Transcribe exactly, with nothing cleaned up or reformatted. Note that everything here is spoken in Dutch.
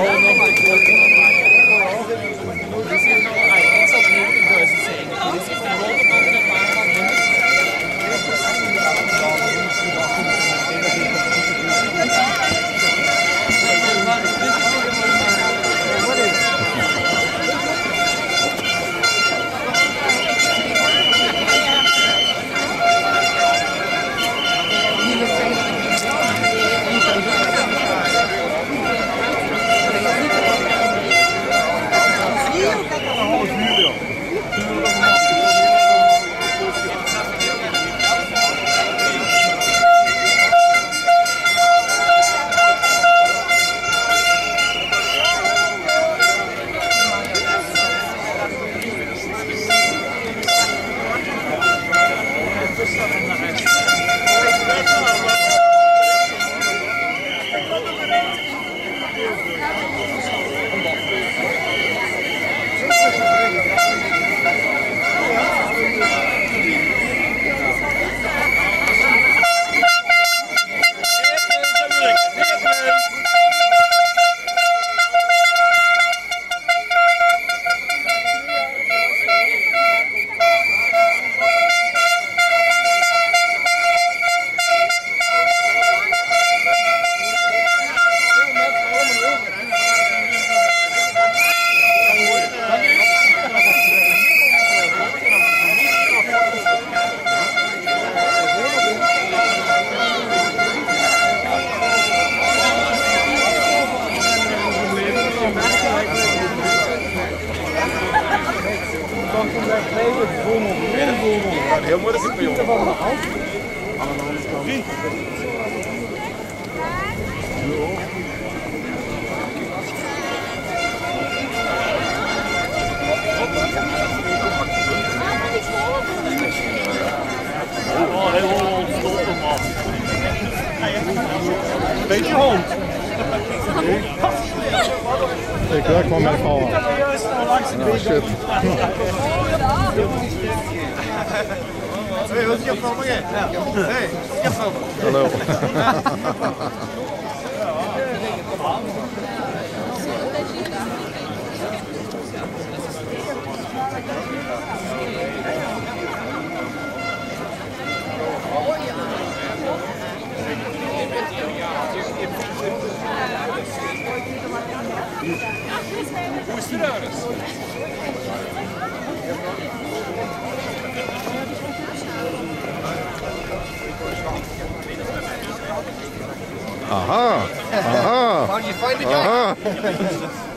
Heel mooi dat ik van jongen. Wie? Oh, heel ontstopt man. Beetje hond. Ik werk maar met vallen. Oh shit. Hey, wat is je van mij? Hey, wat is je van? Hallo. Hoe is die daar eens? Aha. Aha. How do you find the guy? Aha.